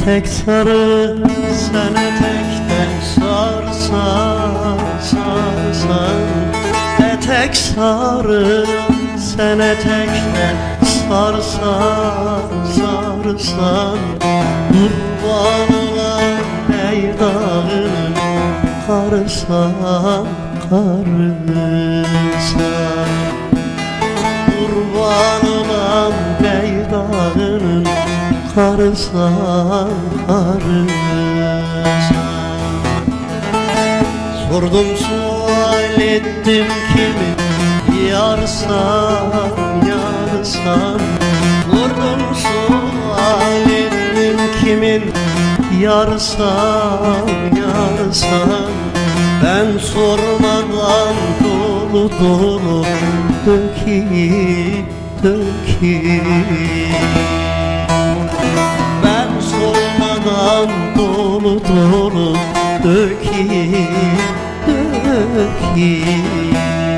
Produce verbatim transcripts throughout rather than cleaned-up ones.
Etek sarı sen etekten sarsan, sarsan. Etek sarı sen etekten sarsan, sarsan. Kurban olan Leyla'nın karısan, karısan. Kurban olan Leyla'nın karısan, karısan. Sordum sual ettim kimi yarsan, yarsan. Sordum sual ettim kimin yarsan, yarsan. Ben sormadan dolu dolu dökeyim, dökeyim. Ben sormadan dolu dolu dökeyim, dökeyim.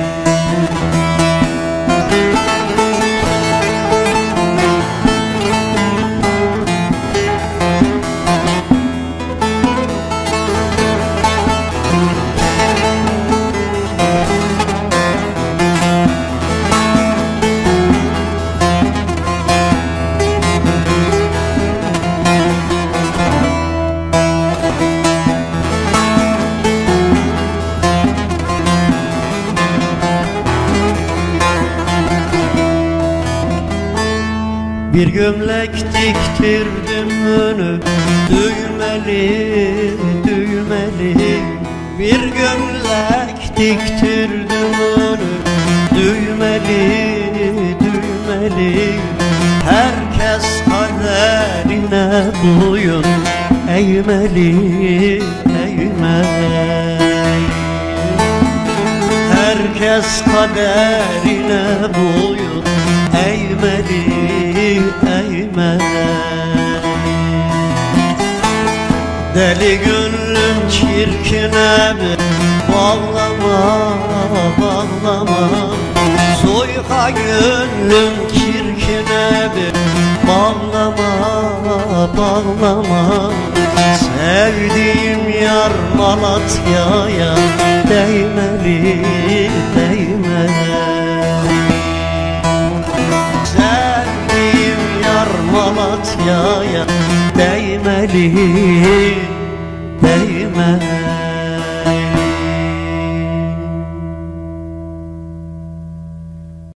Bir gömlek diktirdim önü düğmeli, düğmeli. Bir gömlek diktirdim önü düğmeli, düğmeli. Herkes kaderine boyun eğmeli, eğmeli. Herkes kaderine boyun eğmeli, eğmeli. Deli gönlüm çirkine bir bağlama, bağlama. Soyka gönlüm çirkine bir bağlama, bağlama. Sevdiğim yar Malatya'ya değmeli, değmeli. Malatya'ya değmeli, değmeli.